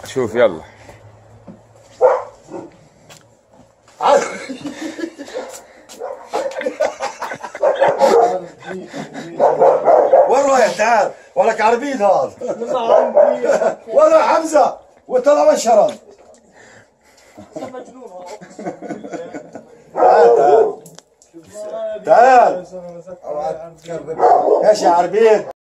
شوف يلا. وين رايح؟ تعال ولك عربيد هذا. وين رايح حمزه؟ وطلع مشهرا. تعال تعال تعال. ايش يا عربيد؟